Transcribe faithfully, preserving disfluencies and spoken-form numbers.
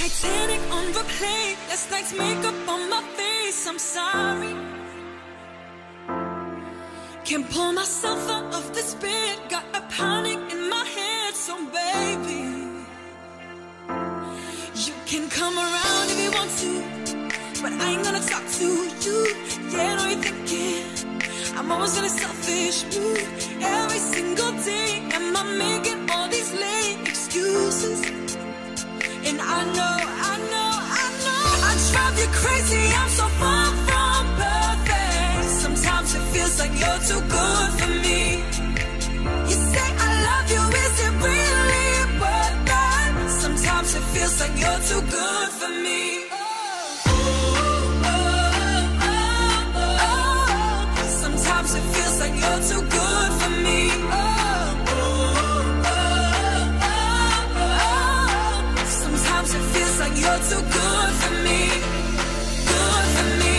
Titanic on replay, last night's makeup on my face. I'm sorry, can't pull myself out of this bed. Got a pounding in my head, so baby, you can come around if you want to, but I ain't gonna talk to you. Yeah, I know you're thinking I'm always in a selfish mood. Every single day, am I making all these lame excuses? And I know, I know, I know I drive you crazy, I'm so far from perfect. Sometimes it feels like you're too good for me. You say I love you, is it really worth that? Sometimes it feels like you're too good for me. Oh, oh, oh, oh, oh. Sometimes it feels like you're too good for me. Oh. It feels like you're too good for me, good for me.